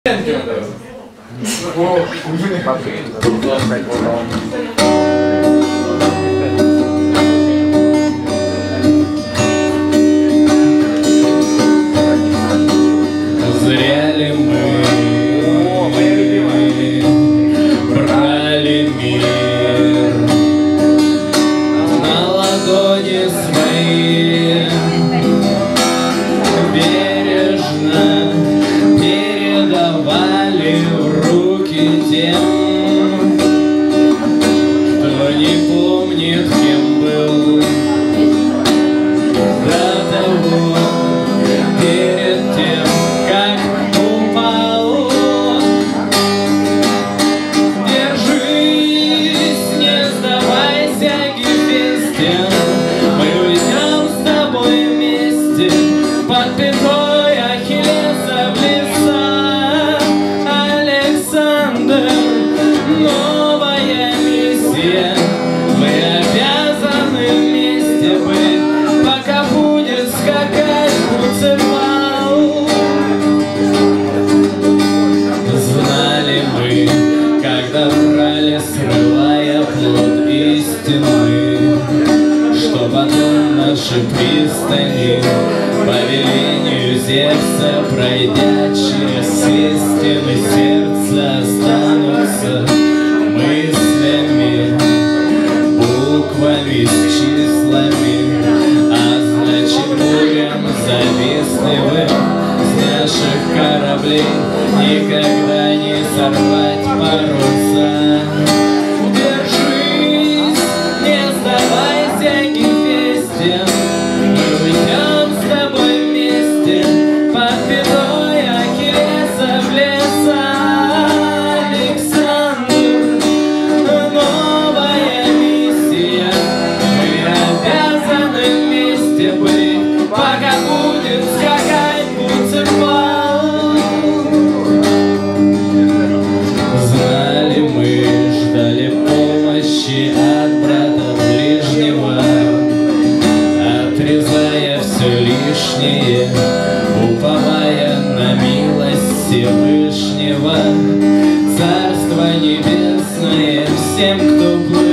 Зря ли мы брали мир на ладони свои, бережно передавали в руки тем, кто не помнит, кем был до того, перед тем, как упал. Держись, не сдавайся, Гефестиан, мы уйдем с тобой вместе под пятой Ахиллеса в леса. Александр, новая миссия, мы обязаны вместе быть, пока будет скакать Буцефал. Знали мы, когда брали, срывая плод истины, что потом наши пристани по велению Зевса, пройдя через все стены сердца, останутся мыслями, буквами с числами, а значит бурям завистливым с наших кораблей никогда не сорвать паруса. Держись, не сдавайся, Гефестиан, мы уйдем с тобой вместе под пятой Ахиллеса в леса. Александр, новая миссия, мы обязаны вместе быть, пока будет скакать Буцефал. Знали мы, ждали помощи от брата ближнего, отрезая все лишнее, уповая на милость Всевышнего. Царство небесное всем, кто плыл